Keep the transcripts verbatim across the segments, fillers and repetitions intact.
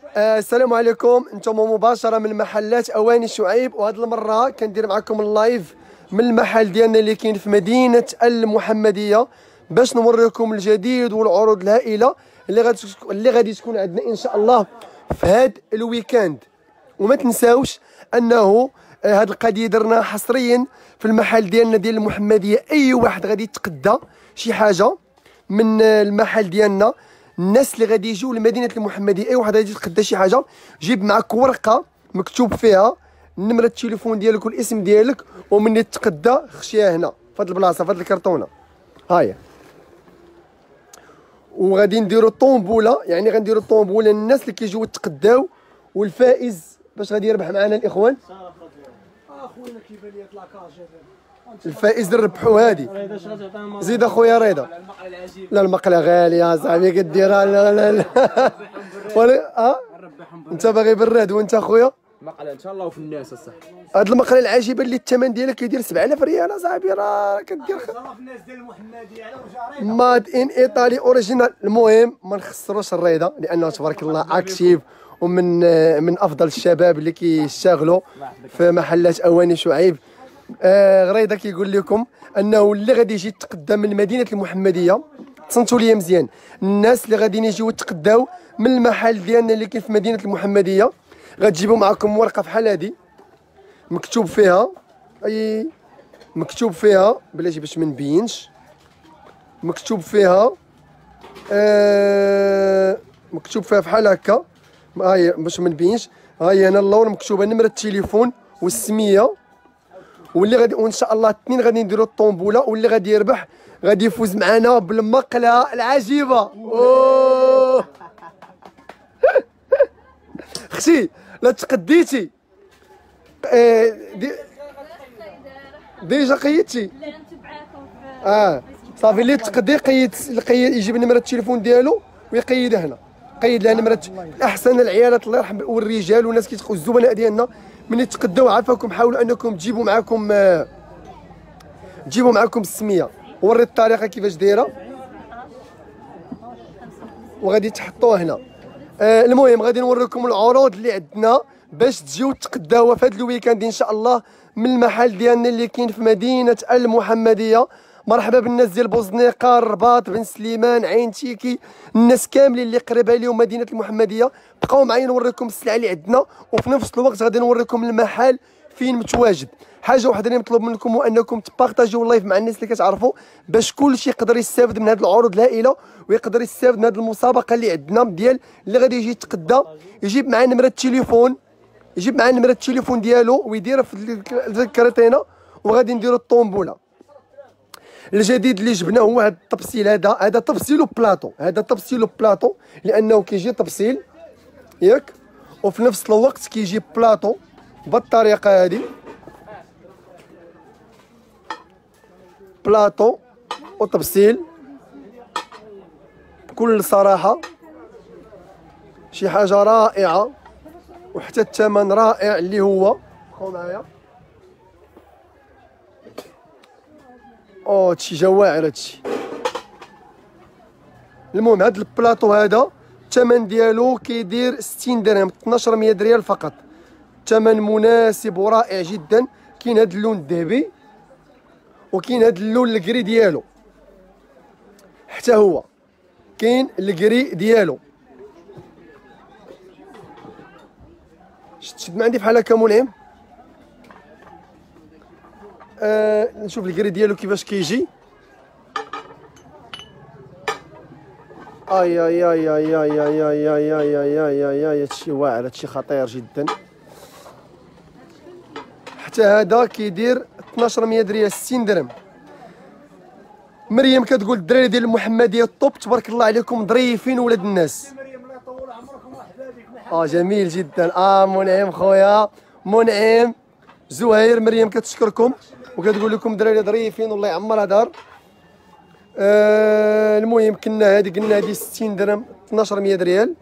آه السلام عليكم. انتم مباشره من محلات اواني شعيب، وهذه المره كندير معكم اللايف من المحل ديالنا اللي كاين في مدينه المحمديه باش نوريكم الجديد والعروض الهائله اللي غادي اللي غادي تكون عندنا ان شاء الله في هذا الويكاند. وما تنساوش انه هذه القضيه درناها حصريا في المحل ديالنا ديال المحمديه. اي واحد غادي يتقدى شي حاجه من المحل ديالنا، الناس اللي غادي يجيو لمدينه المحمديه، اي واحد غادي يتقدى شي حاجه جيب معك ورقه مكتوب فيها نمره التليفون ديالك والاسم ديالك، ومني تتقدى خشيها هنا في هذه البلاصه في هذه الكرتونه هاهي. وغادي نديروا طومبوله، يعني غنديروا طومبوله للناس اللي كيجيو يتقداو، والفائز باش غادي يربح معنا الاخوان. اخويا كيبان لي لاكاج الفائز نربحوا هادي. زيد اخويا رضا. لا المقله غاليه يا صاحبي كديرها. لا لا لا ولا اه انت باغي براد وانت اخويا مقله ان شاء الله وفي الناس الصح. هاد المقله العجيبه اللي الثمن ديالها كيدير سبعة آلاف ريال اصاحبي، راه كدير في الناس ديال المحمديه على وجه ماد ان ايطالي اوريجينال. المهم ما نخسروش الرضا لانه تبارك الله اكتيف ومن من افضل الشباب اللي كيشتغلوا في محلات اواني شعيب. آه غريضه كيقول لكم انه اللي غادي يجي يتقدم من مدينه المحمديه، تصنتوا لي مزيان، الناس اللي غاديين يجيو يتقداو من المحل ديالنا اللي كاين في مدينه المحمديه غتجيبوا معكم ورقه بحال هذه مكتوب فيها، اي مكتوب فيها بلاتي باش ما نبينش، مكتوب فيها آه مكتوب فيها بحال هكا، هاهي باش ما نبينش، هاهي هنا اللور مكتوبه نمره التليفون والسميه، واللي غادي وان شاء الله الاثنين غادي نديروا الطومبوله، واللي غادي يربح غادي يفوز معنا بالمقله العجيبه. اوه اختي لا تقديتي آه دي ديجا قيدتي؟ اه صافي اللي تقدي قيد قيد يجيب نمره التليفون ديالو ويقيدها هنا، قيد لها نمره. احسن العيالات الله يرحم والرجال والناس كيتقوا الزبناء ديالنا من يتقداو عافاكم حاولوا انكم تجيبوا معكم آه تجيبوا معكم السميه. وري الطريقه كيفاش دايره وغادي تحطوه هنا. آه المهم غادي نوريكم العروض اللي عندنا باش تجيو تقداوها في هذا الويكاند ان شاء الله من المحل ديالنا اللي كاين في مدينه المحمديه. مرحبا بالناس ديال بوزنيقه، الرباط، بن سليمان، عين تيكي، الناس كاملين اللي قريبه لهم مدينه المحمديه. بقاو معايا نوريكم السلعه اللي عندنا، وفي نفس الوقت غادي نوريكم المحل فين متواجد. حاجه وحده اللي مطلوب منكم هو انكم تبارطاجيو اللايف مع الناس اللي كتعرفوا باش كلشي يقدر يستافد من هذه العروض الهائله ويقدر يستافد من هذه المسابقه اللي عندنا ديال اللي غادي يجي يتقدى يجيب معاه نمره التليفون، يجيب معاه نمره التليفون ديالو ويديرها في الكريطينه، وغادي نديروا الطومبوله. الجديد اللي جبناه هو هذا التبصيل، هذا هذا تبصيل بلاطو، هذا تبصيل بلاطو لانه كيجي تبصيل ياك، وفي نفس الوقت كيجي بلاطو بالطريقه هذه، بلاطو وتبصيل بكل صراحه، شي حاجه رائعه، وحتى الثمن رائع اللي هو بقاو معايا. اوه هادشي جواعر هادشي. المهم هاد البلاطو هذا الثمن ديالو كيدير ستين درهم، اثناش مية ريال فقط، ثمن مناسب ورائع جدا. كاين هاد اللون الذهبي وكاين هاد اللون الكري ديالو، حتى هو كاين الكري ديالو. شد من عندي بحال هكا منعم. آه نشوف الكري ديالو كيفاش كيجي. اي اي اي اي اي اي اي اي اي اي اي اي اي هادشي واعر، هادشي خطير جدا. حتى هذا كيدير اثناش مية ريال، ستين درهم. مريم كتقول الدراري ديال المحمديه الطوب تبارك الله عليكم ظريفين ولاد الناس. اه جميل جدا. اه منعم خويا منعم زهير، مريم كتشكركم وكتقول لكم الدراري ظريفين والله يعمرها دار. آه المهم كنا هذه قلنا هذه ستين درهم، اثناش مية ريال.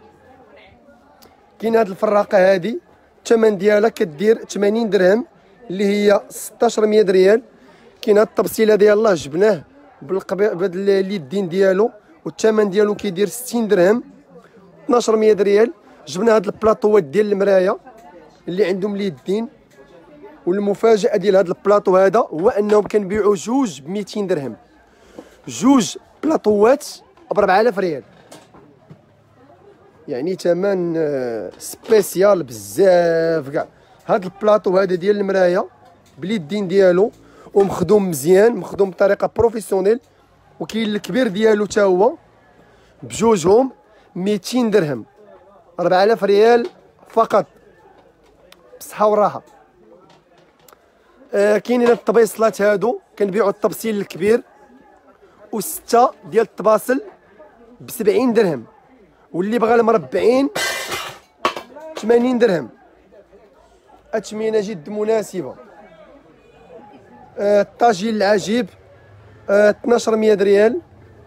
كاين هذه الفراقه هذه الثمن ديالها كدير ثمانين درهم اللي هي ستاش مية ريال. كاين هذه التبصيله ديال الله جبناه بالقبي بهذا اليدين ديالو والثمن ديالو كيدير ستين درهم، اثناش مية ريال. جبنا هاد البلاطوات ديال المرايه اللي عندهم اليدين. والمفاجاه ديال هاد البلاطو هذا هو انهم كنبيعوا جوج ب ميتين درهم، جوج بلاطوات ب أربعة آلاف ريال، يعني ثمن سبيسيال بزاف كاع. هاد البلاطو هذا ديال المرايه باليدين ديالو ومخدوم مزيان، مخدوم بطريقه بروفيسيونيل، وكاين الكبير ديالو حتى هو بجوجهم ميتين درهم، أربعة آلاف ريال فقط بصحه وراحه. آه كاينين الطبيصلات هادو كنبيعوا الطبسيل الكبير وسته ديال الطباسل بسبعين درهم، واللي بغى المربعين ثمانين درهم. اثمنه جد مناسبه. آه الطاجين العجيب آه اثناش مية ريال.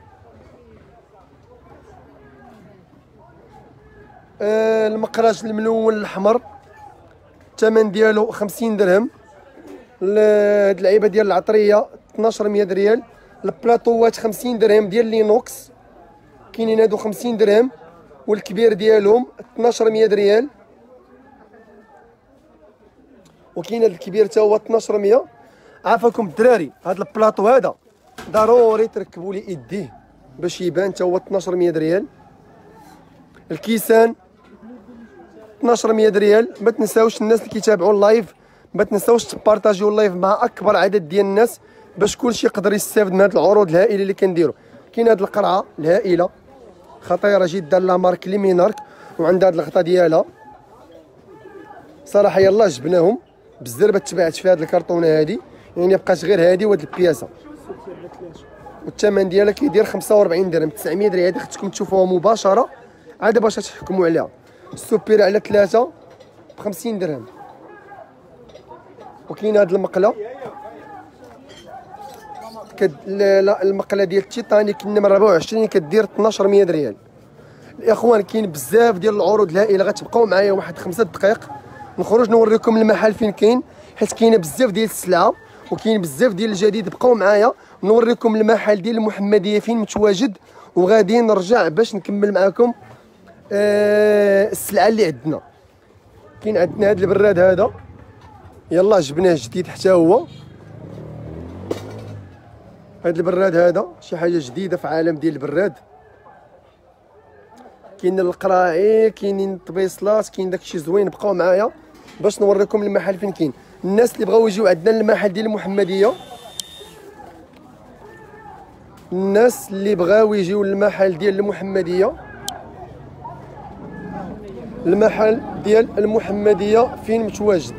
آه المقراش الملون الاحمر الثمن ديالو خمسين درهم. هاد اللعيبه ديال العطريه اثناش مية ريال. البلاطوات خمسين درهم ديال لينوكس، كاينين هادو خمسين درهم، والكبير ديالهم اثناش مية ريال، وكاين هاد الكبير حتى هو اثناش مية. عافاكم الدراري، هاد البلاطو هذا ضروري تركبوا لي ايديه باش يبان حتى هو اثناش مية ريال. الكيسان اثناش مية ريال. ما تنساوش الناس اللي كيتابعوا اللايف ما تنساوش تبارطاجيو اللايف مع اكبر عدد ديال الناس باش كلشي يقدر يستافد من هاد العروض الهائله اللي كنديرو. كاين هاد القرعه الهائله خطيره جدا لا مارك ليمينارك، وعندها هاد الغطا ديالها صراحه يلاه جبناهم بالزربه تبعت في هاد الكرتونه هادي، يعني بقات غير هادي وهاد البياسه، والثمن ديالها كيدير خمسة وأربعين درهم. تسعمية ريال هادي خصكم تشوفوها مباشره عاد باش تحكموا عليها. السوبير على ثلاثه ب خمسين درهم. وكاين هاد المقله كد... لا المقله ديال التيتانيك النمره أربعة وعشرين كدير اثناش مية ريال. الاخوان كاين بزاف ديال العروض الهائله، غتبقاو معايا واحد خمسة دقائق نخرج نوريكم المحل فين كاين، حيت كاينه بزاف ديال السلعه وكاين بزاف ديال الجديد. بقاو معايا نوريكم المحل ديال المحمديه فين متواجد، وغادي نرجع باش نكمل معكم آه السلعه اللي عندنا. كاين عندنا هذا البراد هذا يلا جبناه جديد حتى هو. هذا البراد هذا شي حاجه جديده في عالم ديال البراد. كاين القراعي، كاينين الطبيصلات، كاين داكشي زوين. بقاو معايا باش نوريكم المحل فين كاين. الناس اللي بغاو يجيو عندنا المحل ديال المحمديه، الناس اللي بغاو يجيو للمحل ديال المحمديه، المحل ديال المحمديه فين متواجد؟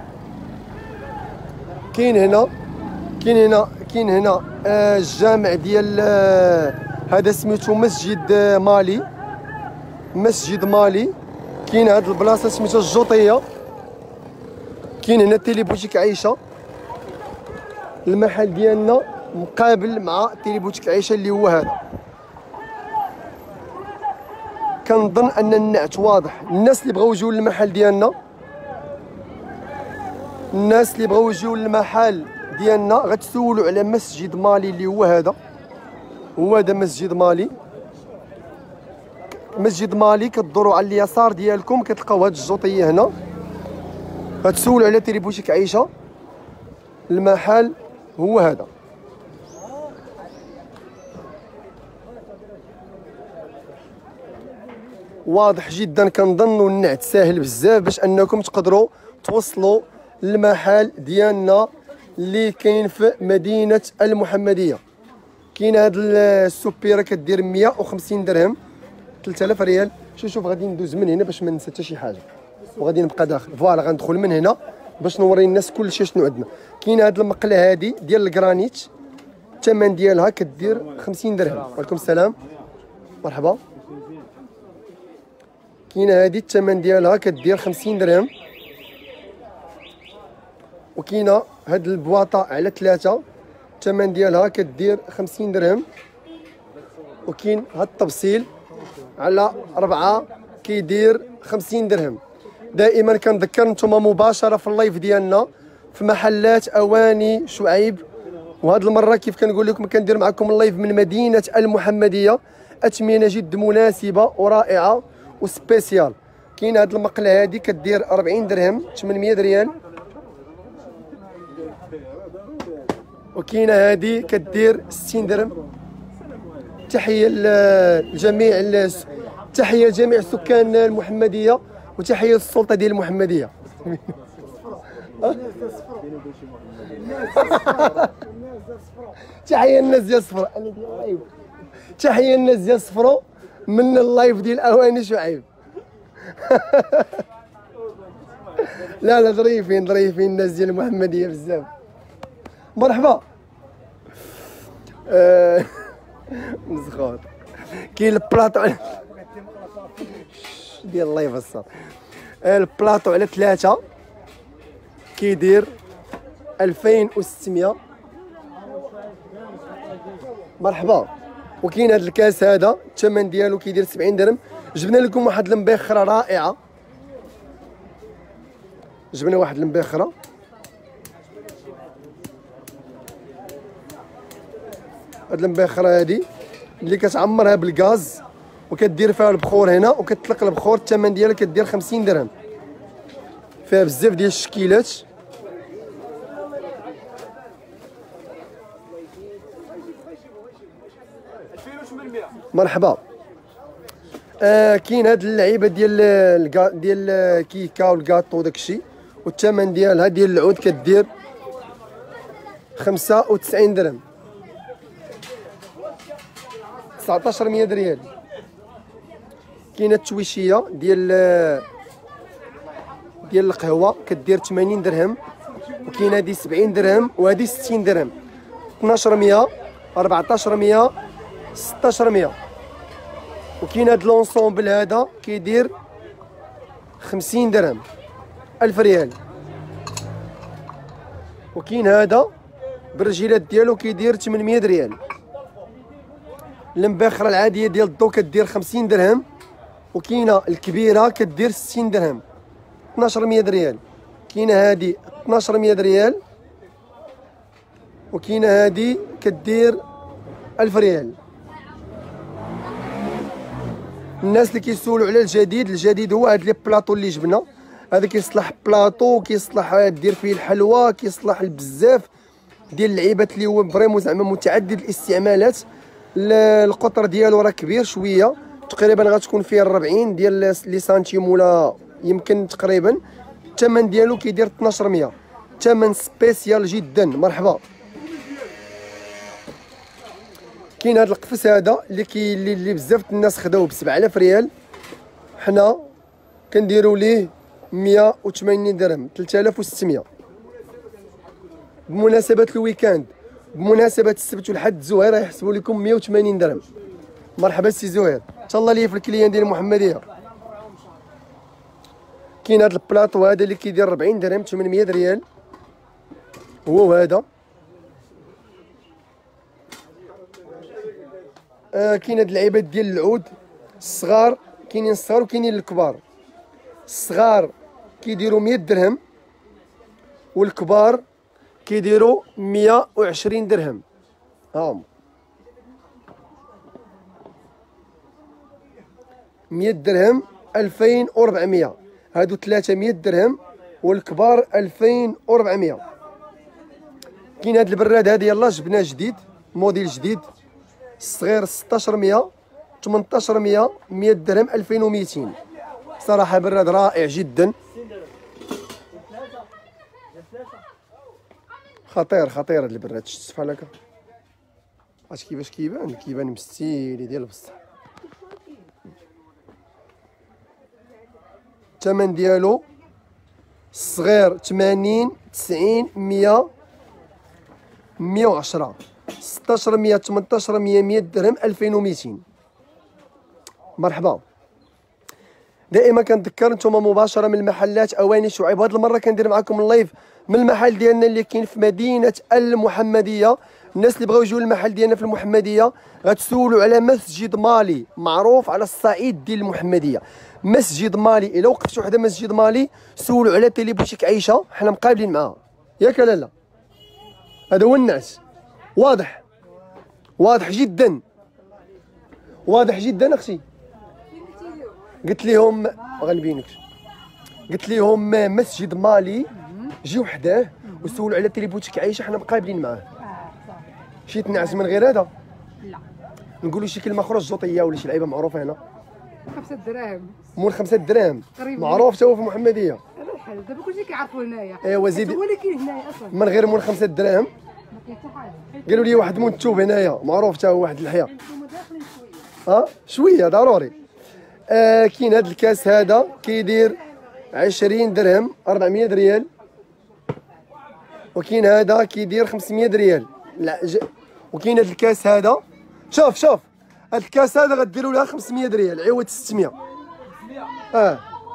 كاين هنا كاين هنا كاين هنا آه الجامع ديال آه هذا سميتو مسجد آه مالي، مسجد مالي. كاين هاد البلاصه سميتها الجوطيه. كاين هنا تيلي بوتيك عيشه، المحل ديالنا مقابل مع تيلي بوتيك عيشه اللي هو هذا. كنظن ان النعت واضح. الناس اللي بغاو يجيو للمحل ديالنا، الناس اللي بغاو يجيو للمحل ديالنا غتسولوا على مسجد مالي اللي هو هذا. هو هذا مسجد مالي. مسجد مالي كدوروا على اليسار ديالكم كتلقاو هاد الجوطيه هنا، غتسولوا على تيلي بوتيك عيشه. المحل هو هذا. واضح جدا. كنظن النعت ساهل بزاف باش انكم تقدروا توصلوا للمحل ديالنا اللي كاين في مدينه المحمديه. كاين هاد السوبيره كدير مية وخمسين درهم، ثلاثة آلاف ريال. شوف شوف غادي ندوز من هنا باش ما ننسى حتى شي حاجه، وغادي نبقى داخل. فوالا غندخل من هنا باش نوري الناس كلشي شنو عندنا. كاين هاد المقله هادي ديال الكرانيت، الثمن ديالها كدير خمسين درهم. وعليكم السلام، مرحبا. كاين هادي الثمن ديالها كدير خمسين درهم. وكاينه هاد البواطه على ثلاثه الثمن ديالها كدير خمسين درهم. وكاين هاد الطبسيل على أربعة كيدير خمسين درهم. دائما كنذكر نتوما مباشره في اللايف ديالنا في محلات اواني شعيب. وهاد المره كيف كنقول لكم كندير معكم اللايف من مدينه المحمديه. اثمنه جد مناسبه ورائعه وسبيسيال. كاين هاد المقله هادي كدير أربعين درهم ثمنمية ريال، وكاينه هادي كدير ستين درهم. تحيه لجميع تحيه لجميع سكان المحمديه، وتحيه للسلطه ديال المحمديه. تحيه للناس ديال صفرا، تحيه للناس ديال صفرا من اللايف ديال اواني شعيب. لا لا ظريفين ظريفين الناس ديال المحمديه بزاف. مرحبا. آه مزخوط. كاين البلاطو ديال اللايف الصاد، البلاطو على ثلاثة كيدير ألفين وستمية. مرحبا. وكاين هذا الكاس هذا الثمن ديالو كيدير سبعين درهم. جبنا لكم واحد المبخره رائعه، جبنا واحد المبخره هاد المبخره هادي اللي كتعمرها بالغاز وكدير فيها البخور هنا وكتطلق البخور. الثمن ديالها كدير خمسين درهم، فيها بزاف ديال الشكيلات. مرحبا. آه كاين هاد اللعيبه ديال الكا ديال كيكا والكاطو وداكشي، والثمن ديالها ديال العود كدير خمسة وتسعين درهم، تسعطاش مية ريال. كاينه التويشيه ديال ديال القهوه كدير ثمانين درهم، وكاينه هادي سبعين درهم وهادي ستين درهم، اثناش مية أربعطاش مية ستطاش مية. وكاين هاد لونسومبل هذا كيدير خمسين درهم، ألف ريال. وكاين هذا بالرجيلات ديالو كيدير ثمنمية ريال. المباخره العاديه ديال الضو كدير خمسين درهم، وكاينه الكبيره كدير ستين درهم، اثناش مية ريال. كاينه هادي اثناش مية ريال، وكاينه هادي كدير ألف ريال. الناس اللي كيسولوا على الجديد، الجديد هو هاد لي بلاطو اللي جبنا. هذا كيصلح بلاطو، كيصلح دير فيه الحلوى، كيصلح بزاف ديال اللعيبات اللي هو فريمون زعما متعدد الاستعمالات. القطر ديالو راه كبير شويه، تقريبا غتكون فيه أربعين ديال لي سنتيم ولا يمكن تقريبا. الثمن ديالو كيدير اثناش مية، ثمن سبيسيال جدا. مرحبا. كاين هذا القفص هذا اللي كي اللي, اللي بزاف الناس خداوه ب سبعة آلاف ريال، حنا كنديروا ليه مية وثمانين درهم، ثلاثة آلاف وستمية. بمناسبه الويكاند، بمناسبه السبت والحد زهير يحسبوا لكم مية وثمانين درهم. مرحبا سي زهير، تهلا ليا في الكليان ديال المحمديه. كاين هذا البلاطو هذا اللي كيدير أربعين درهم، ثمنمية ريال، هو هذا. آه كاين هاد اللعيبات ديال العود الصغار، كاينين الصغار وكاينين الكبار. الصغار كيديروا مية درهم، والكبار كيديروا مية وعشرين درهم. هاهم مية درهم ألفين وأربعمية، هادو ثلاثة مية درهم والكبار ألفين وأربعمية. كاين هاد البراد هذا يلاه جبناه جديد، موديل جديد، الصغير ستطاش مية، ثمنطاش مية، مية درهم، ألفين وميتين. صراحه براد رائع جدا، خطير خطير هاد البراد. شفت بحال هكا عرفتي كيفاش كيبان؟ كيبان مستيلي ديال بصح. الثمن ديالو الصغير ثمانين، تسعين، مية، مية وعشرة، ستطاش مية، ثمنطاش مية، مية درهم، ألفين وميتين. مرحبا. دائما كنذكر نتوما مباشره من المحلات اواني شعيب. هذه المره كندير معكم اللايف من المحل ديالنا اللي كاين في مدينه المحمديه. الناس اللي بغاو يجيو للمحل ديالنا في المحمديه غتسولوا على مسجد مالي، معروف على الصعيد ديال المحمديه. مسجد مالي، الا وقفتوا حدا مسجد مالي سولوا على تيلي بوتيك عيشه، حنا مقابلين معاها ياك لا لا. هذا هو الناس. واضح واضح جدا، واضح جدا اختي. قلت لهم غنبينكش. قلت لهم مسجد مالي جيو حداه وسولوا على تريبوتيك عايشه، حنا مقابلين معاه. شي تنعس من غير هذا؟ لا. نقولوا شي كلمه اخرى، الجوطيه ولا شي لعيبه معروفه هنا؟ خمسة دراهم. مول خمسة دراهم قريب معروف تا هو في المحمديه. هذا الحل دابا كلشي كيعرفوا هنايا. ايوا زيد هو اللي كاين هنايا اصلا. من غير مول خمسة دراهم. ما كاين حتى حاجه. قالوا لي واحد منتوب هنايا معروف تا هو واحد الحياه. انتوما داخلين شويه. اه شويه ضروري. آه كاين هذا الكاس هذا كيدير عشرين درهم أربعمية ريال، وكاين هذا كيدير خمسمية ريال. لا ج... وكاين هذا الكاس هذا، شوف شوف هذا الكاس هذا غديروا لها خمسمية ريال عوض ستمية. اه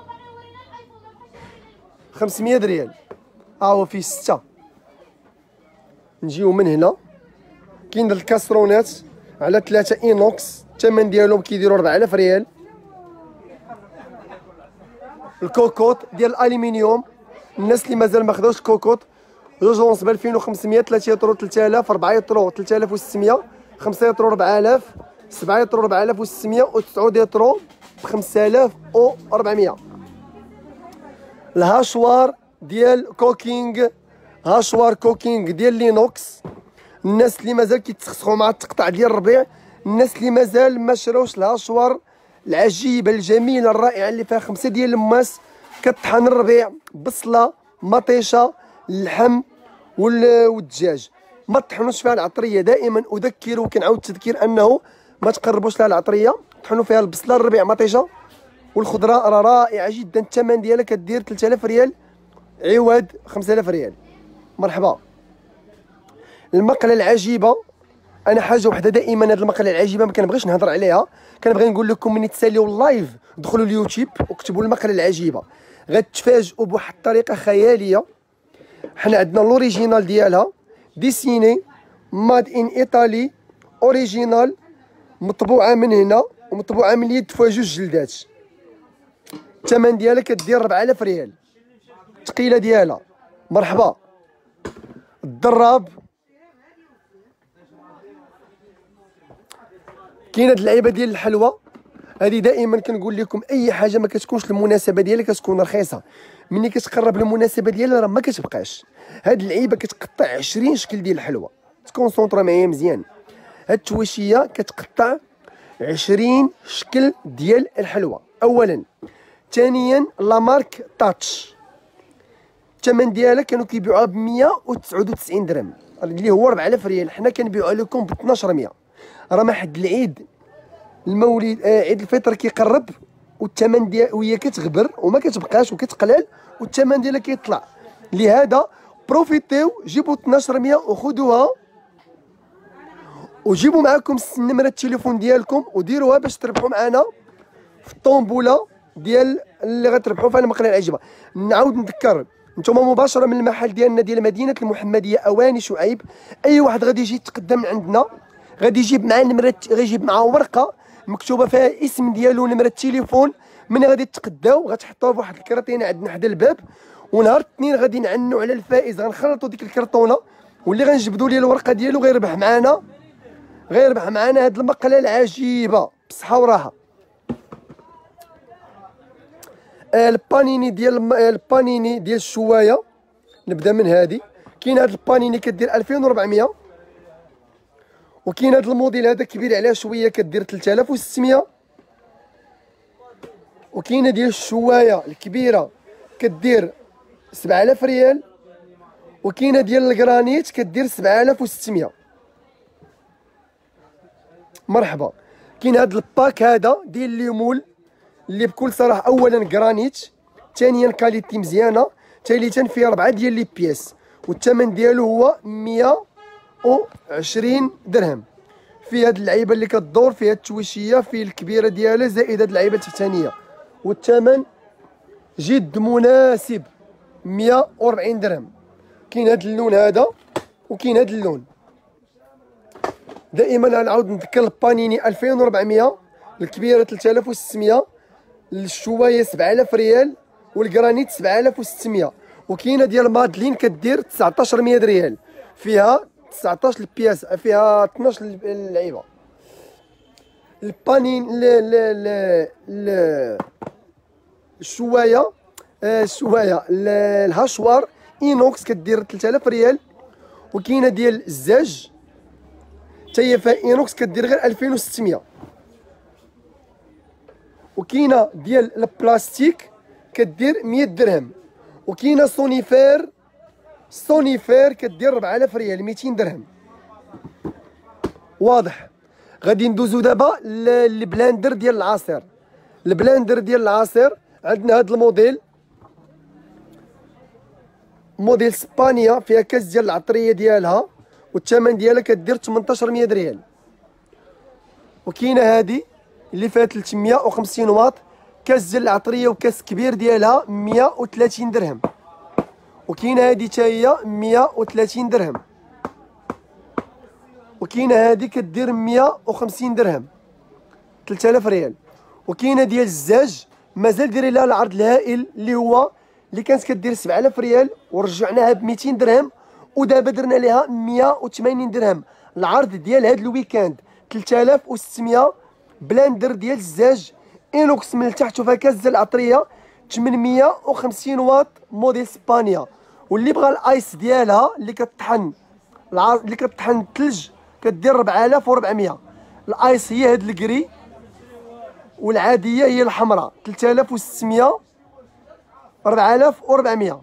خمسمية ريال. ها هو فيه ستة. نجيو من هنا كاين هاد الكاسرونات على ثلاثة اينوكس، الثمن ديالهم كيديروا أربعة آلاف ريال. الكوكوط ديال الالومنيوم، الناس اللي مازال ما خداوش الكوكوط، جوج اونص ب ألفين وخمسمية، ثلاثة يطرو ثلاثة آلاف، أربعة يطرو ثلاثة آلاف وستمية، خمسة يطرو أربعة آلاف، سبعة يطرو أربعة آلاف وستمية، وتسعة يطرو ب خمسة آلاف وأربعمية. الهاشوار ديال كوكينغ، هاشوار كوكينغ ديال لينوكس، الناس اللي مازال كيتسخسخوا مع التقطع ديال الربيع، الناس اللي مازال ما شراوش الهاشوار العجيبه الجميله الرائعه اللي فيها خمسه ديال الماس، كطحن الربيع، بصله، مطيشه، اللحم والدجاج. ما تطحنوش فيها العطريه، دائما اذكر وكنعاود التذكير انه ما تقربوش لها العطريه، طحنوا فيها البصله، الربيع، مطيشه والخضره، راه رائعه جدا. الثمن ديالها كدير ثلاثة آلاف ريال عوض خمسة آلاف ريال. مرحبا. المقله العجيبه، انا حاجه وحده دائما هاد المقله العجيبه ما كنبغيش نهضر عليها، كنبغي نقول لكم من تساليو اللايف دخلوا اليوتيوب وكتبوا المقله العجيبه، غتفاجئوا بواحد الطريقه خياليه. حنا عندنا لوريجينال ديالها ديسيني ماد ان ايطالي اوريجينال، مطبوعه من هنا ومطبوعه من اليد فيها جوج جلدات. الثمن ديالها كدير أربعة آلاف ريال. الثقيله ديالها. مرحبا. الدراب كاين هاد اللعيبه ديال الحلوى، هذه دائما كنقول لكم اي حاجه ما كتكونش المناسبه ديالها كتكون رخيصه، ملي كتقرب المناسبه ديالها راه ما كتبقاش. هاد اللعيبه كتقطع عشرين شكل ديال الحلوى، تكونسونطرا معايا مزيان. هاد التواشيه كتقطع عشرين شكل ديال الحلوى اولا. ثانيا لا مارك تاتش، الثمن ديالها كانوا كيبيعوها ب مية وتسعة وتسعين درهم اللي هو أربعة آلاف ريال، حنا كنبيعوها لكم ب اثناش مية. راه ما حد العيد المولد آه عيد الفطر كيقرب والثمن ديال وهي كتغبر وما كتبقاش وكتقلال والثمن ديالها كيطلع. لهذا بروفيتيو، جيبوا اثناش مية وخذوها، وجيبوا معكم النمره التليفون ديالكم وديروها باش تربحوا معنا في الطومبوله ديال اللي غتربحوا فيها المقله العجيبه. نعاود نذكر نتوما مباشره من المحل ديالنا ديال مدينه المحمديه اواني شعيب. اي واحد غادي يجي يتقدم من عندنا غادي يجيب معاه نمره، غادي يجيب معاه ورقه مكتوبه فيها الاسم ديالو ونمره التليفون. من غادي تتقداو غتحطوها فواحد الكرتينه عندنا حدا الباب، ونهار الاثنين غادي نعنوا على الفائز، غنخلطوا ديك الكرتونه واللي غنجبدوا ليه الورقه ديالو غيربح معانا، غيربح معانا هاد المقله العجيبه بصحه وراحه. البانيني ديال البانيني ديال الشوايه، نبدا من هذه. كاين هاد البانيني كدير ألفين وأربعمية، وكاين هاد الموديل هذا كبير عليها شويه كدير ثلاثة آلاف وستمية، وكاينه ديال الشوايه الكبيره كدير سبعة آلاف ريال، وكاينه ديال الكرانيت كدير سبعة آلاف وستمية. مرحبا. كاين هاد الباك هذا ديال الليمول اللي بكل صراحه اولا كرانيت، ثانيا كاليتي مزيانه، ثالثا فيه اربعه ديال لي بياس، والثمن ديالو هو مية وعشرين درهم. فيه هاد اللعيبه اللي كدور، فيها التويشيه، فيه الكبيره ديالها زائد هاد اللعيبه التحتانيه، والثمن جد مناسب مية وأربعين درهم. كاين هاد اللون هذا وكاين هاد اللون. دائما غنعاود نذكر البانيني ألفين وأربعمية، الكبيره ثلاثة آلاف وستمية، الشوايه سبعة آلاف ريال، والكرانيت سبعة آلاف وستمية، وكاينه ديال مادلين كدير تسعطاش مية ريال، فيها تسعطاش البياس، فيها اثناش اللعيبه. البانين ل ل ل ل الشوايه آه الشوايه الهاشوار اينوكس كدير ثلاثة آلاف ريال، وكاينه ديال الزاج حتى هي فيها اينوكس كدير غير ألفين وستمية، وكاينه ديال البلاستيك كدير مية درهم، وكاينه سونيفير سونيفير كدير أربعة آلاف ريال ميتين درهم. واضح. غادي ندوزو دابا للبلاندر ديال العصير. البلاندر ديال العصير عندنا هاد الموديل، موديل اسبانيا، فيها كاس ديال العطريه ديالها، والثمن ديالها كدير ثمنطاش مية ريال. وكاينه هادي اللي فيها ثلاثمية وخمسين واط، كاس ديال العطريه وكاس كبير ديالها مية وثلاثين درهم. وكاينه هادي حتى هي مية وثلاثين درهم. وكاينه هادي كدير مية وخمسين درهم، ثلاثة آلاف ريال. وكاينه ديال الزاج مازال دايرين لها العرض الهائل اللي هو اللي كانت كدير سبعة آلاف ريال ورجعناها ب ميتين درهم، ودابا درنا ليها مية وثمانين درهم. العرض ديال هاد الويكاند ثلاثة آلاف وستمية. بلاندر ديال الزاج اينوكس من التحت وفيها كاس ديال العطريه ثمنمية وخمسين واط، موديل اسبانيا. واللي بغى الايس ديالها اللي كطحن العرض اللي كطحن الثلج كدير أربعة آلاف وأربعمية. الايس هي هاد الكري، والعاديه هي الحمراء ثلاثة آلاف وستمية أربعة آلاف وأربعمية.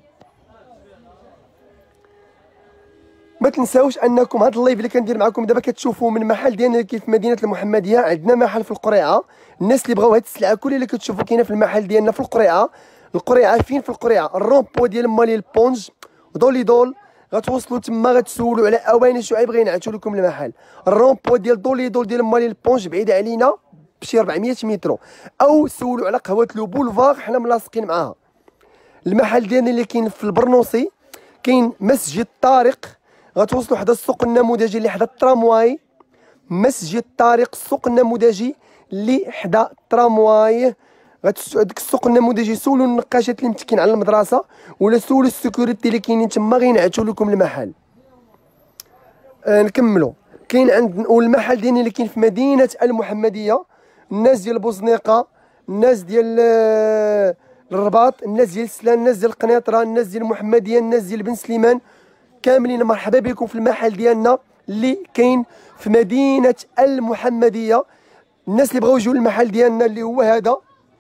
ما تنساوش انكم هاد اللايف اللي كندير معكم دابا كتشوفوا من محل ديالنا اللي كاين في مدينه المحمديه. عندنا محل في القريعه، الناس اللي بغاو هاد السلعه كل اللي كتشوفوا كاينه في المحل ديالنا في القريعه. القريعه فين؟ في القريعه الرومبو ديال مالي البونج دولي دول، غتوصلوا تما غتسولوا على اواني شعيب غينعتوا لكم المحل. الرومبو ديال دولي دول ديال مالي البونج بعيد علينا بشي أربعمية متر، او سولوا على قهوه لو بولفار حنا ملاصقين معاها. المحل ديالنا اللي كاين في البرنوصي كاين مسجد طارق، غتوصلوا حدا السوق النموذجي اللي حدا الترامواي. مسجد طارق السوق النموذجي اللي حدا الترامواي، غتسولوا ديك السوق النموذجي، سولوا النقاشات اللي متكين على المدرسه، ولا سولوا السيكوريتي اللي كاينين تما غينعتوا لكم المحل. آه نكملوا. كاين عند والمحل ديالنا اللي كاين في مدينه المحمديه، الناس ديال بوزنيقه، الناس ديال آه الرباط، الناس ديال سلان، الناس ديال القنيطره، الناس ديال المحمديه، الناس ديال بن سليمان، كاملين مرحبا بكم في المحل ديالنا اللي كاين في مدينه المحمديه. الناس اللي بغاو يجيو للمحل ديالنا اللي هو هذا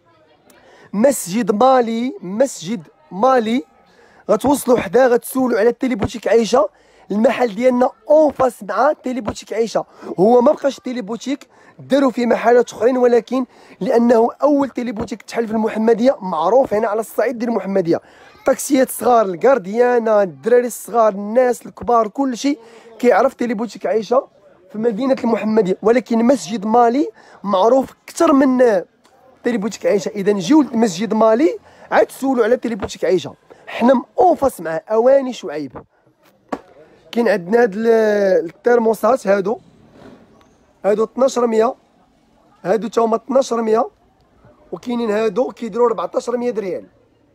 مسجد مالي، مسجد مالي، غتوصلوا حدا غتسولوا على تيلي بوتيك عايشه. المحل ديالنا اون فاس مع تيلي بوتيك عايشه، هو ما بقاش تيلي بوتيك، داروا فيه محلات اخرين، ولكن لانه اول تيلي بوتيك تحل في المحمديه، معروف هنا على الصعيد ديال المحمديه. طاكسيات صغار، الكارديانا، الدراري الصغار، الناس الكبار، كل شيء كيعرف تيلي بوتيك عايشه في مدينه المحمديه. ولكن مسجد مالي معروف اكثر من تيلي بوتيك عايشه. اذا جيو لمسجد مالي عاد تسولوا على تيلي بوتيك عايشه، حنا اونفاس مع اواني شعيب. كاين عندنا هاد الترموسات، هادو هادو اثناش مية، هادو تا هما اثناش مية، وكاينين هادو كيديروا أربعطاش مية ريال،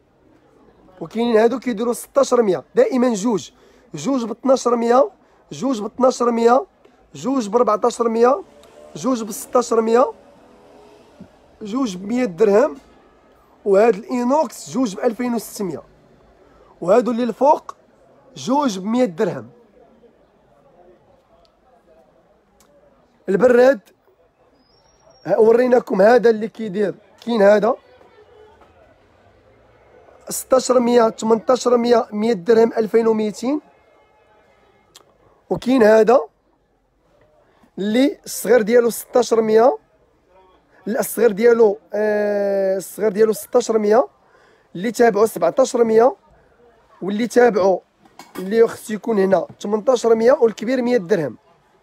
وكاينين هادو كيديروا ستطاش مية. دائما جوج جوج ب اثناش مية، جوج ب اثناش مية، جوج ب أربعطاش مية، جوج ب ستطاش مية، جوج ب مية درهم. وهاد الانوكس جوج ب ألفين وستمية، وهادو اللي الفوق جوج ب مية درهم. البراد وريناكم هذا اللي كيدير، كاين هذا ستطاش مية، ثمنطاش مية، مية درهم، ألفين وميتين. وكاين هذا اللي الصغير ديالو ستطاش مية، لا الصغير ديالو آه الصغير ديالو ستطاش مية، اللي تابعو سبعطاش مية، واللي تابعو اللي خصو يكون هنا ثمنطاش مية، والكبير مية درهم.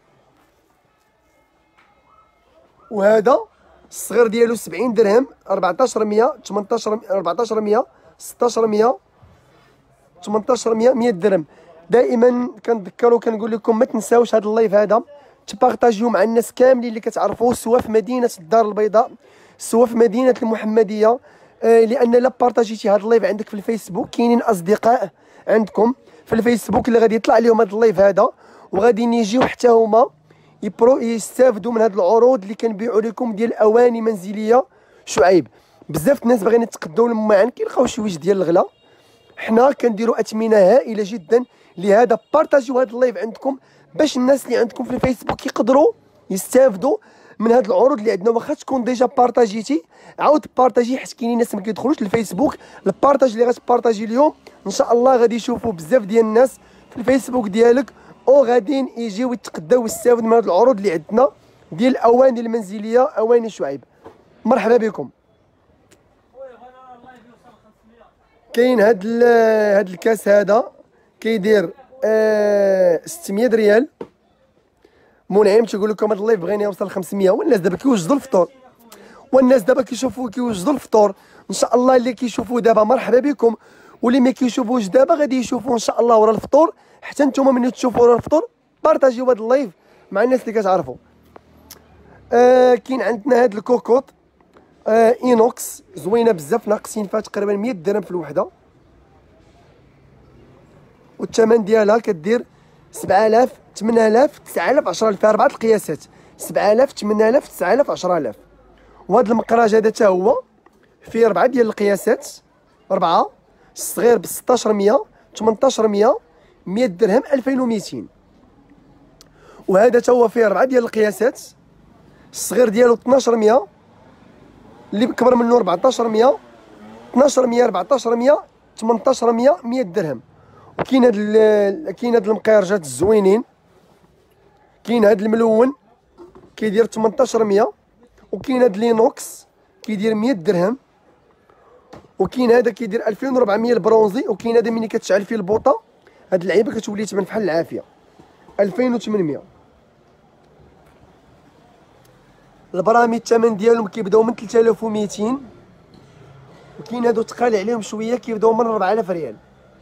وهذا الصغير ديالو سبعين درهم، أربعطاش مية، ثمنطاش أربعطاش مية، ستطاش مية، ثمنطاش مية، مية درهم. دائما كنذكروا كنقول لكم ما تنساوش هذا اللايف هذا تبارطاجيو مع الناس كاملين اللي كتعرفوا، سواء في مدينه الدار البيضاء سواء في مدينه المحمديه. آه لان لا بارطاجيتي هذا اللايف عندك في الفيسبوك، كاينين اصدقاء عندكم في الفيسبوك اللي غادي يطلع لهم هذا اللايف هذا، وغادي يجيو حتى هما يبرو يستافدوا من هذه العروض اللي كنبيعوا لكم ديال اواني منزليه شعيب. بزاف الناس باغيين يتقداو المعن كيلقاو شي وجه ديال الغلا. حنا كنديروا اثمنه هائله جدا لهذا. بارطاجيو هذا اللايف عندكم باش الناس اللي عندكم في الفيسبوك يقدروا يستافدوا من هاد العروض اللي عندنا. واخا تكون ديجا بارطاجيتي عاود بارطاجي، حيت كاينين ناس ما كيدخلوش للفيسبوك. البارطاج اللي غتبارطاجي اليوم ان شاء الله غادي يشوفوا بزاف ديال الناس في الفيسبوك ديالك، او غاديين يجيو يتقداو ويستافدوا من هاد العروض اللي عندنا ديال الاواني المنزليه، اواني شعيب. مرحبا بكم. كاين هاد هاد الكاس هذا كيدير آه ستمية ريال. منعم تيقول لكم هاد اللايف بغينا يوصل خمسمية، والناس دابا كيوجدوا الفطور، والناس دابا كيشوفوا كيوجدوا الفطور. ان شاء الله اللي كيشوفوا دابا مرحبا بكم، واللي ما كيشوفوش دابا غادي يشوفوا ان شاء الله ورا الفطور. حتى نتوما ملي تشوفوا ورا الفطور بارطاجيو هاد اللايف مع الناس اللي كتعرفوا. آه كاين عندنا هاد الكوكوط آه اينوكس زوينه بزاف، ناقصين فيها تقريبا مية درهم في الوحده، والثمن ديالها كدير سبعة آلاف ثمانية آلاف تسعة آلاف عشرة آلاف، فيها اربعه القياسات سبعة آلاف ثمانية آلاف تسعة آلاف عشرة آلاف. وهذا المقراج هذا حتى هو فيه اربعه ديال القياسات، اربعه الصغير ب ستطاش مية ثمنطاش مية مية درهم ألفين ومئتين. وهذا حتى هو فيه اربعه ديال القياسات، الصغير ديالو اثناش مية، اللي كبر منه اربعطاش مية اثناش مية اربعطاش مية ثمنطاش مية مية درهم. وكاين هاد كاين هاد المقيرجات الزوينين، كاين هاد الملون كيدير ثمنطاش مية، وكاين هاد لينوكس كيدير مية درهم، وكاين هذا كيدير ألفين وأربعمية البرونزي، وكاين هذا ملي كتشعل فيه البوطه هاد اللعيبه كتولي تبان بحال العافيه ألفين وثمنمية. البرامي الثمن ديالهم كيبداو من ثلاثة آلاف ومئتين، وكاين هادو تقال عليهم شويه كيبداو من أربعة آلاف ريال.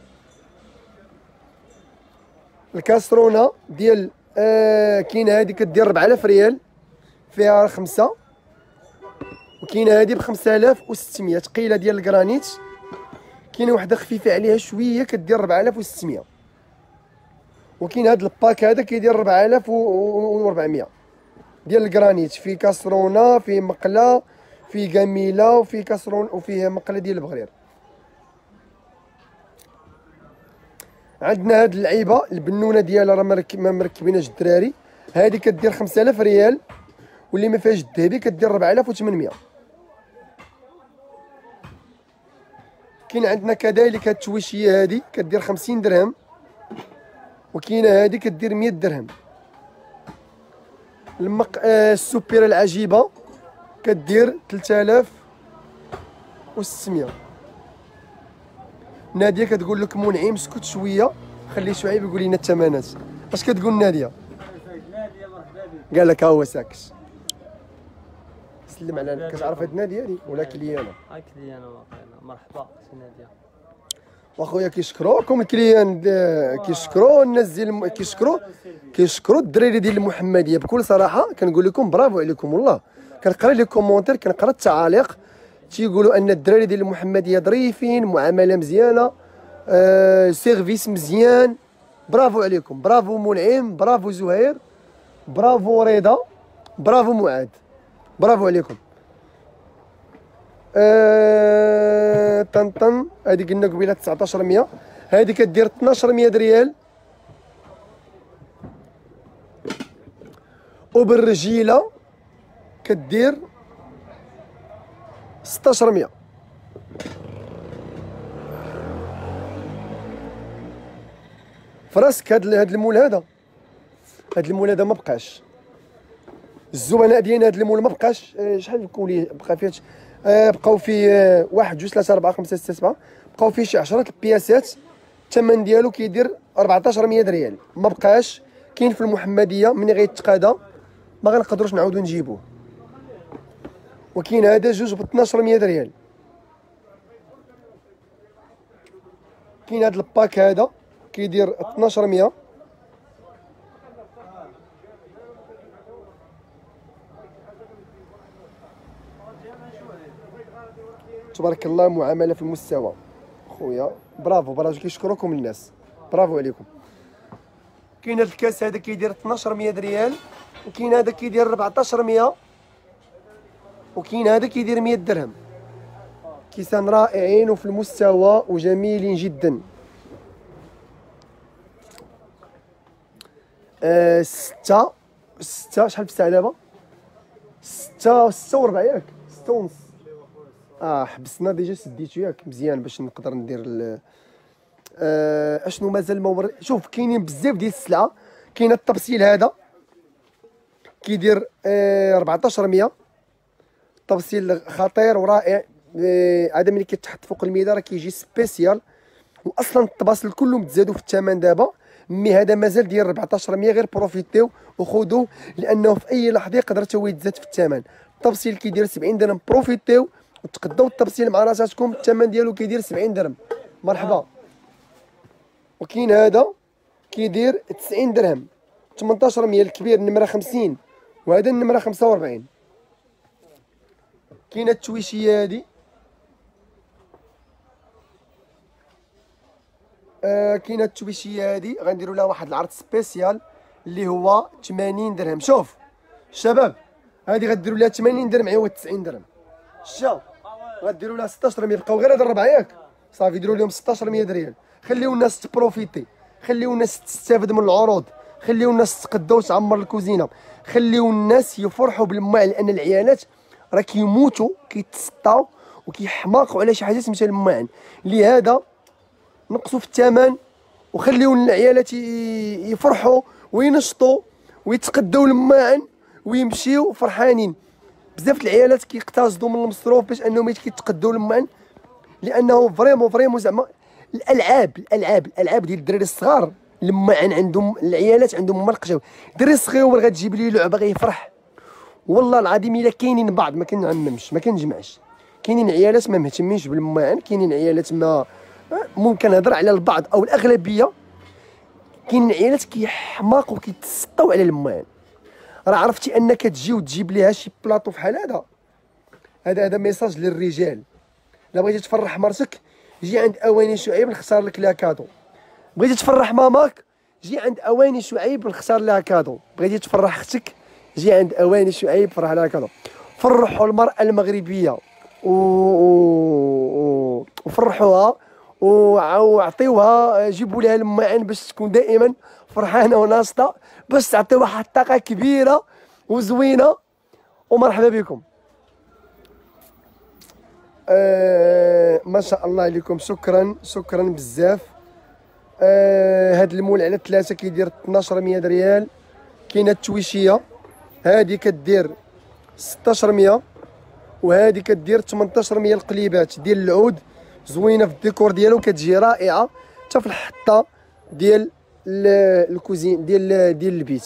الكاسرونه ديال آه كاينه هادي كدير أربعة آلاف ريال فيها خمسه، وكاينه هادي ب خمسة آلاف وستمية ثقيله ديال الكرانيت. كاينه وحده خفيفه عليها شويه كدير أربعة آلاف وستمية، وكاين هاد الباك هذا كيدير أربعة آلاف وأربعمية ديال الكرانيت، فيه كاسرونه فيه مقله فيه جميله وفيه كاسرون وفيه مقله ديال البغرير. عندنا هاد اللعيبه البنونه ديالها راه مركب ما مركبينهاش الدراري، هادي كدير خمسة آلاف ريال، واللي ما فيهاش الذهبي كدير أربعة آلاف وثمنمية. كاين عندنا كذلك هاد التويشيه هادي كدير خمسين درهم، وكاينه هادي كدير مية درهم. المق... آه السوبيره العجيبه كدير ثلاثة آلاف وستمية. ناديه كتقول لك منعم سكت شويه خلي شعيب يقول لنا الثمنات. اش كتقول ناديه؟ ناديه مرحبا بك. قال لك ها هو ساكت. سلم على كتعرف هاد ناديه هادي ولا كليانه؟ هاي كليانه واقيلا. مرحبا سي ناديه. واخويا كيشكروكم الكليان كيشكروا الناس ديال كيشكروا كيشكروا الدراري ديال المحمديه بكل صراحه. كنقول لكم برافو عليكم والله. كنقرا لي كومونتير كنقرا التعاليق تيقولوا ان الدراري ديال المحمديه ظريفين، معامله مزيانه، آه سيرفيس مزيان. برافو عليكم، برافو منعم، برافو زهير، برافو رضا، برافو معاذ، برافو عليكم. آه طن طن هادي قلنا قبيله تسعطاش مية، هادي كدير اثناش مية ريال، وبالرجيله كدير ستطاش مية. فراسك هاد هاد المول هذا هاد المول هذا ما بقاش. الزبناء ديالنا هاد المول ما بقاش. آه شحال كولي بقى فيه؟ آه بقاو فيه آه واحد جوج ثلاثة أربعة خمسة ستة سبعة، بقاو فيه شي عشرة البياسات. الثمن ديالو كيدير أربعطاش مية ريال. ما بقاش. كاين في المحمديه ملي غيتقادا ما غنقدروش نعاودو نجيبوه. وكاين هذا جوج ب اثناش مية ريال. كاين هذا الباك هذا كيدير اثناش مية. تبارك الله، معامله في المستوى خويا. برافو برافو، كيشكروكم الناس، برافو عليكم. كاين هذا الكاس هذا كيدير اثناش مية ريال، وكاين هذا كيدير أربعطاش مية، وكاين هذا كيدير مية درهم. كيسان رائعين وفي المستوى وجميلين جدا. آه ستة ستة شحال في الساعة دابا؟ ستة ستة وربع ياك؟ ستة ونص. اه حبسنا ديجا سديتو ياك مزيان باش نقدر ندير ال آه اشنو مازال ما ور... شوف كاينين بزاف ديال السلعة. كاين الطبسيل هذا كيدير آه أربعطاش مية، طبسيل خطير ورائع. هذا ملي كيتحط فوق الميده راه كيجي سبيسيال، واصلا الطباسل كلهم تزادوا في الثمن دابا. مي هذا مازال ديال أربعطاش مية، غير بروفيتيو وخذوه لانه في اي لحظه يقدر حتى هو يتزاد في الثمن. الطبسيل كيدير سبعين درهم، بروفيتيو وتقداو الطبسيل مع راساتكم، الثمن ديالو كيدير سبعين درهم. مرحبا. وكاين هذا كيدير تسعين درهم، ثمنطاش مية الكبير النمره خمسين، وهذا النمره خمسة وأربعين. كاينه التويشيه هذه آه كاينه التويشيه هذه غنديروا لها واحد العرض سبيسيال اللي هو ثمانين درهم. شوف الشباب هذه غديروا لها ثمانين درهم عوض تسعين درهم. شا غديروا لها ستطاش مية، بقاو غير هاد الربعه ياك صافي ديروا لهم ستطاش مية ريال. خليو الناس تبروفيتي، خليو الناس تستافد من العروض، خليو الناس تقداو تعمر الكوزينه، خليو الناس يفرحوا بالماء، لان العيالات راه كيموتوا كيتسطاو وكيحماقوا على شي حاجه سميتها الماعن. لهذا نقصوا في الثمن وخليو العيالات يفرحوا وينشطوا ويتقداو الماعن ويمشيو فرحانين. بزاف العيالات كيقتصدوا من المصروف باش انهم كيتقداو الماعن، لانه فريمون فريمون زعما الالعاب الالعاب الالعاب ديال الدراري الصغار الماعن عندهم، العيالات عندهم مرقجه. الدري الصغير غتجيب ليه لعبه غيفرح. والله العظيم الا كاينين بعض ما كنعممش ما كنجمعش، كاينين عيالات ما مهتمينش بالماعن، كاينين عيالات ما ممكن نهضر على البعض او الاغلبيه. كاينين عيالات كيحماقوا كيتسطاو على الماعن. راه عرفتي انك تجي وتجيب ليها شي بلاطو فحال هذا. هذا هذا ميساج للرجال. لا بغيتي تفرح مرتك جي عند اواني شعيب نختار لك لها كادو. بغيتي تفرح ماماك جي عند اواني شعيب نختار لها كادو. بغيتي تفرح اختك جي عند اواني شعيب فرح لها كادو. فرحوا المراه المغربيه و... و... وفرحوها وعطيوها، جيبوا لها الماعن باش تكون دائما فرحانه وناشطه، باش تعطيوها واحد الطاقه كبيره وزوينه. ومرحبا بكم. آه ما شاء الله عليكم، شكرا شكرا بزاف. آه هاد المول على ثلاثه كيدير اثناش مية ريال. كاينه التويشيه هادي كدير ستطاش مية، وهادي كدير ثمنطاش مية. القليبات ديال العود زوينه في الديكور ديالو، كتجي رائعه حتى في الحطه ديال الكوزين ديال ديال البيت.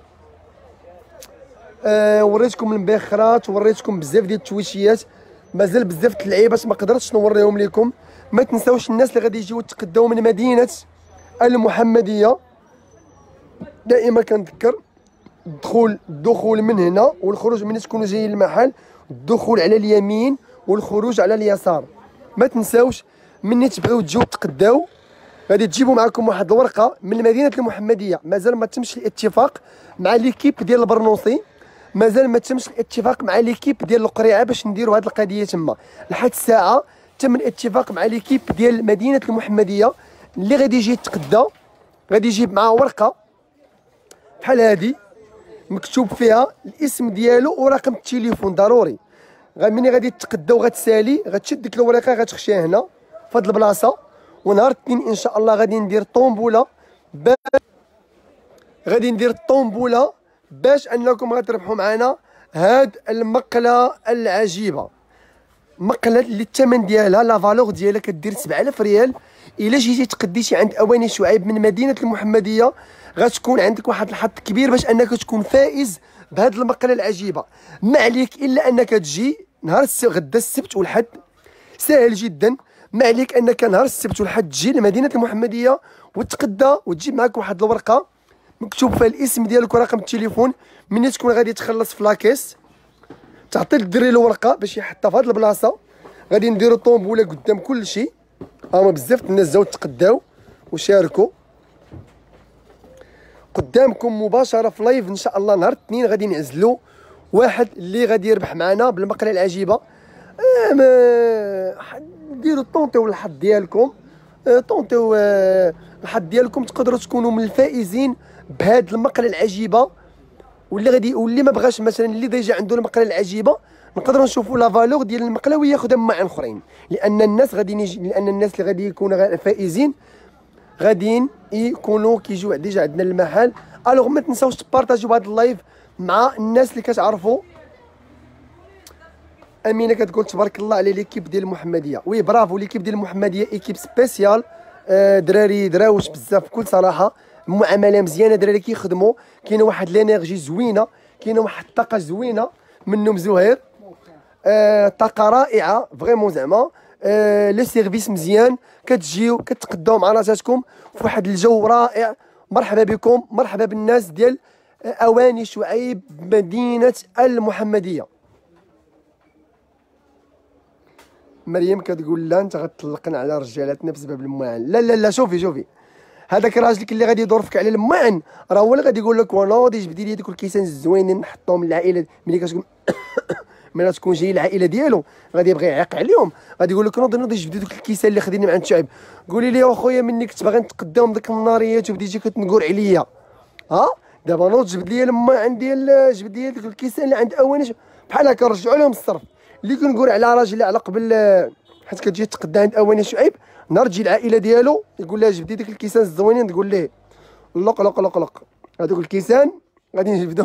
آه وريتكم المبخرات وريتكم بزاف ديال التويشيات، مازال بزاف د اللعيبات ما قدرتش نوريهم لكم. ما تنساوش الناس اللي غادي يجيو يتقداو من مدينه المحمديه، دائما كنذكر الدخول الدخول من هنا والخروج من تكونوا جايين المحل، الدخول على اليمين والخروج على اليسار. ما تنساوش مني تبغيو تجيو تقداو غادي تجيبوا معكم واحد الورقه من مدينه المحمديه. مازال ما تمش الاتفاق مع ليكيب ديال البرنوصي، مازال ما تمش الاتفاق مع ليكيب ديال القريعه باش نديروا هذه القضيه تما. لحد الساعه تم الاتفاق مع ليكيب ديال مدينه المحمديه. اللي غادي يجي يتقدى غادي يجيب معاه ورقه بحال هذه مكتوب فيها الاسم ديالو ورقم التليفون ضروري. ملي غادي تقدى وغتسالي غتشد ديك الورقه غتخشيها هنا في هاد البلاصه. ونهار الاثنين ان شاء الله غادي ندير طومبوله باش غادي ندير طومبوله باش انكم غتربحوا معنا هاد المقله العجيبه. مقله اللي الثمن ديالها لا فالور ديالها كدير سبعة آلاف ريال. الا جيتي تقديتي عند اواني شعيب من مدينه المحمديه غتكون عندك واحد الحظ كبير باش انك تكون فائز بهاد المقله العجيبه. ما عليك الا انك تجي نهار غدا السبت والحد، سهل جدا. ما عليك انك نهار السبت والحد تجي لمدينه المحمديه وتقدى وتجيب معك واحد الورقه مكتوب فيها الاسم ديالك ورقم التليفون. ملي تكون غادي تخلص في لاكيس تعطي للدري الورقه باش يحطها في هاد البلاصه. غادي نديرو طومبوله قدام كل شيء. هما بزاف الناس جاو تقداو وشاركوا قدامكم مباشره في لايف ان شاء الله. نهار الاثنين غادي نعزلوا واحد اللي غادي يربح معنا بالمقله العجيبه. آه ما ديروا طونطيو الحظ ديالكم، آه طونطيو آه الحظ ديالكم، تقدروا تكونوا من الفائزين بهاد المقله العجيبه. واللي غادي واللي ما بغاش مثلا اللي ديجا عنده المقله العجيبه، نقدروا نشوفوا لا فالور ديال المقله وياخذها مع اخرين، لان الناس غادي يجي لان الناس اللي غادي يكونوا فائزين غاديين يكونوا كيجيو ديجا عندنا المحل. الوغ ما تنساوش تبارطاجيو هذا اللايف مع الناس اللي كتعرفوا. امينه كتقول تبارك الله على ليكيب ديال المحمديه. وي برافو، ليكيب ديال المحمديه ايكيب سبيسيال، آه دراري دراوش بزاف بكل صراحه، معامله مزيانه، دراري كيخدموا، كاينه واحد لينيرجي زوينه، كاينه واحد الطاقه زوينه منهم زهير، آه طاقه رائعه فريمون زعما، آه لو سيرفيس مزيان، كتجيو كتقداو مع راساتكم في واحد الجو رائع. مرحبا بكم، مرحبا بالناس ديال اواني شعيب مدينه المحمديه. مريم كتقول لا انت غتطلقنا على رجالاتنا بسبب الماعن. لا لا لا، شوفي شوفي، هذاك راجلك اللي غادي يدور فيك على الماعن راه هو اللي غادي يقول لك وانا غادي جبدي لي دوك الكيسان الزوينين نحطهم للعائله. ملي كتكون ملي تكون جاي العائله ديالو غادي يبغي يعيق عليهم، غادي يقول لك نوضي نوضي جبدي دوك الكيسان اللي خديني مع عند شعيب. قولي لي اخويا مني كنت باغي نتقداهم ديك الناريات وبديتي كتنقر عليا، ها دابا نوض جبد لي الماعن ديال جبد لي دوك الكيسان اللي عند اواني بحال هكا نرجعوا لهم الصرف. اللي كنقول على راجل على قبل حيت كتجي تقدى عند اواني شعيب، نهار تجي العائله ديالو يقول لها جبدي ديك الكيسان الزوينين، تقول ليه لق لق لق لق هذوك الكيسان غادي نجبدهم.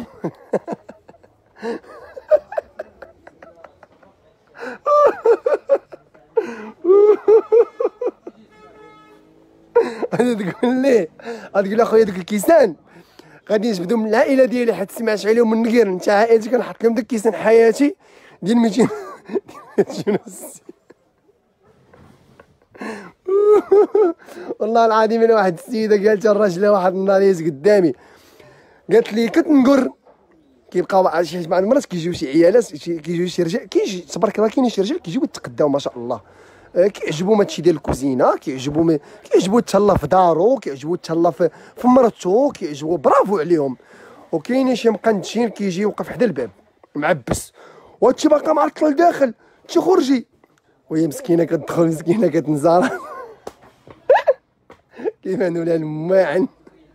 غادي تقول ليه غادي تقول اخويا دوك الكيسان غادي نجبدهم من العائله ديالي حيت سمعت عليهم من النقير، انت عائلتي كنحط لهم داك الكيسان حياتي ديال ميتين ديال والله العظيم انا واحد السيده قالت الراجل واحد النهار يهز قدامي قالت لي كتنقر، كيبقاو شي بعض المرات كيجيو شي عيالات كيجيو شي رجال كيجي تبارك الله كاينين شي رجال كيجيو يتقداو ما شاء الله، كيعجبهم هادشي ديال الكوزينه، كيعجبهم كيعجبو يتهلا في دارو، كيعجبو يتهلا في في مرتو، كيعجبو برافو عليهم. وكاينين شي مقندشين كيجي يوقف حدا الباب معبس وهادشي باقا معطل لداخل، تي خرجي وهي مسكينه كتدخل مسكينه كتنزار كيبانوا لها الماعن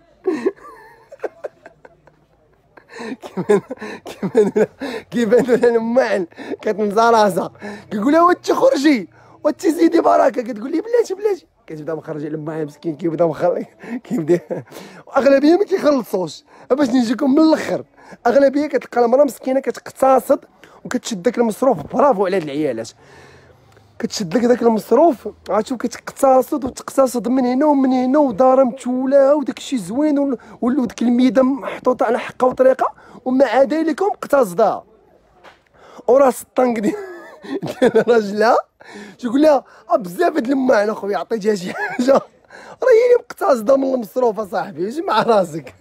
كيبانوا كيبانوا كيبانوا لها الماعن كتنزار راسها، كيقول لها وانت خرجي وانت زيدي بركه، كتقول لي بلاتي بلاتي، كتبدا مخرج على الماعن مسكين كيبدا مخرج كيبدا. واغلبيه ما كيخلصوش، باش نجيكم من الاخر اغلبيه كتلقى المراه مسكينه كتقتصد وكتشد داك المصروف. برافو على هاد العيالات، كتشد لك داك المصروف عرفتو كتقتصد وتقتصد من هنا ومن هنا ودار متوله وداك الشيء زوين وديك الميده محطوطه على حقها وطريقه، ومع ذلك مقتصده. وراس الطنق ديال ديال راجلها تيقول لها بزاف هاد الماعن اخويا عطيتيها شي حاجه راه هي اللي مقتصده من المصروف اصاحبي، اجي مع راسك.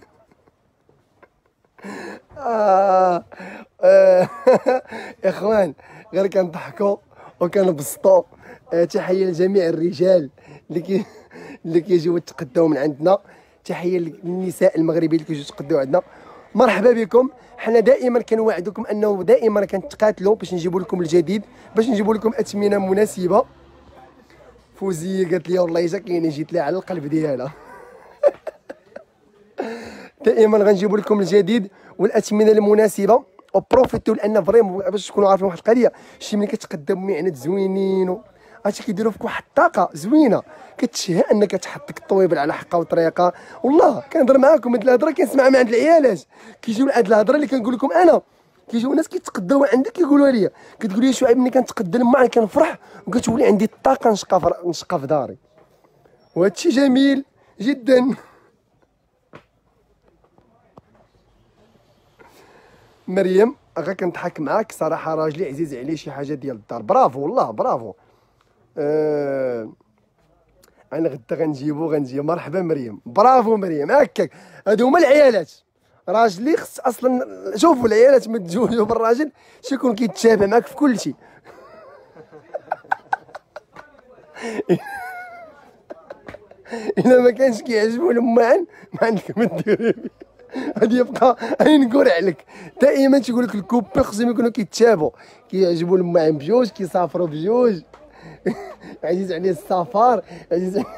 آه آه اخوان غير كنضحكوا وكنبسطوا. آه تحيه لجميع الرجال اللي كي اللي كيجيو يتقداو من عندنا، تحيه للنساء المغربيين اللي كيجيو يتقداو عندنا، مرحبا بكم. حنا دائما كنوعدكم انه دائما كنتقاتلوا باش نجيبوا لكم الجديد، باش نجيبوا لكم اثمنه مناسبه. فوزيه قالت لي والله الا كاينه جيت لها على القلب ديالها. دائما غنجيبوا لكم الجديد والاثمنه المناسبه، وبروفيتو لان فريمون باش تكونوا عارفين واحد القضيه، شي ملي كتقدم معنات زوينين هادشي كيديروا فيك واحد الطاقه زوينه، كتشهى انك تحط ديك الطويبل على حقها وطريقه. والله كنهضر معاكم هاد الهضره كنسمعها من عند العيالات، كيجيو هاد الهضره اللي كنقول لكم انا، كيجيو ناس كيتقداو عندك كيقولوا لي كتقول لي شعيب ملي كنتقدى الماء كنفرح وكتولي عندي الطاقه نشقى في نشقى في داري، وهادشي جميل جدا. مريم غا كنضحك معاك صراحه، راجلي عزيز عليه شي حاجه ديال الدار. برافو والله برافو. أه... انا غدا غنجيبو غنجي. مرحبا مريم، برافو مريم. هكاك هادو هما العيالات. راجلي خص اصلا شوفوا العيالات ما تزوجوا بالراجل شيكون كيتشابه معاك في كل شيء. الا ما كانش كيعجبو المعن ما عندك ما ديري غادي يبقى غادي نقرع لك. دائما تيقول لك الكوبي خصهم يكونوا كيتشابوا، كيعجبوا الماعن بجوج، كيسافروا بجوج. عزيز عليه السفر، عزيز عليه.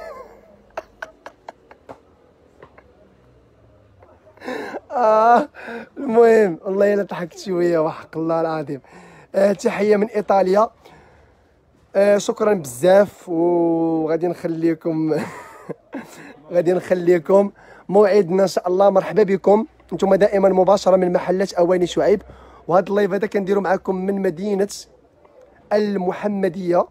آه المهم والله الا ضحكت شويه وحق الله العظيم. آه تحيه من ايطاليا. آه شكرا بزاف، وغادي نخليكم غادي نخليكم موعدنا ان شاء الله. مرحبا بكم، انتم دائما مباشره من محلات اواني شعيب. وهذا اللايف هذا كنديرو معكم من مدينه المحمديه.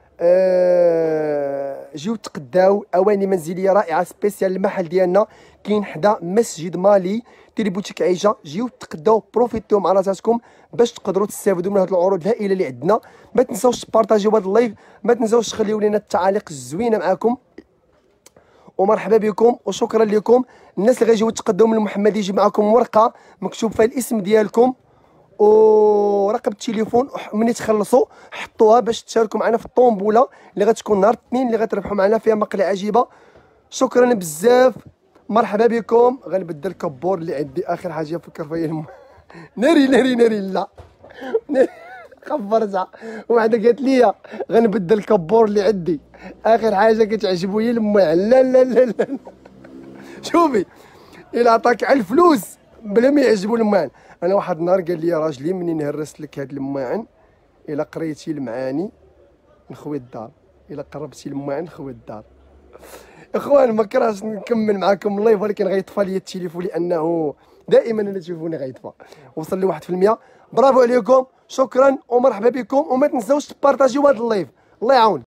أه جيو تقداو اواني منزليه رائعه سبيسيال. المحل ديالنا كاين حدا مسجد مالي تيلي بوتيك عيشه. جيو تقداو بروفيتيو مع راساتكم باش تقدروا تستافدوا من هذه العروض الهائله اللي عندنا. ما تنساوش تبارطاجيو هذا اللايف، ما تنساوش تخليو لنا التعاليق الزوينه معكم. ومرحبا بكم وشكرا لكم. الناس اللي غيجيو يتقدموا من المحمديه يجي معكم ورقه مكتوب فيها الاسم ديالكم ورقم التليفون. ملي تخلصوا حطوها باش تشاركوا معنا في الطومبوله اللي غتكون نهار الاثنين اللي غتربحوا معنا فيها مقله عجيبه. شكرا بزاف، مرحبا بكم. غنبدل الكبور اللي عندي اخر حاجه نفكر فيها الم... ناري ناري ناري لا ناري. خبرتها وحده قالت لي غنبدل الكبور اللي عندي اخر حاجه كتعجبو هي الماعن. لا لا لا لا شوفي الا عطاك على الفلوس بلا ما يعجبو الماعن. انا واحد النهار قال لي راجلي منين هرست لك هاد الماعن الا قريتي المعاني نخوي الدار، الا قربتي الماعن نخوي الدار. اخوان ما كرهتش نكمل معكم اللايف ولكن غيطفى لي التليفون لانه دائما انا تليفوني غيطفى. وصل لي واحد في المية. برافو عليكم، شكرا ومرحبا بكم. وما تنساوش تبارطاجيو هذا اللايف. الله يعاون.